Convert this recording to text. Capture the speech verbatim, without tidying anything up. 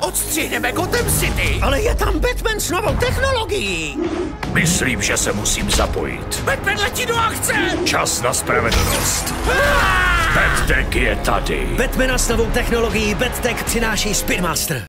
Odstřihneme Gotham City. Ale je tam Batman s novou technologií. Myslím, že se musím zapojit. Batman letí do akce. Čas na spravedlnost. Bat-Tech je tady. Batmana s novou technologií Bat-Tech přináší Speedmaster.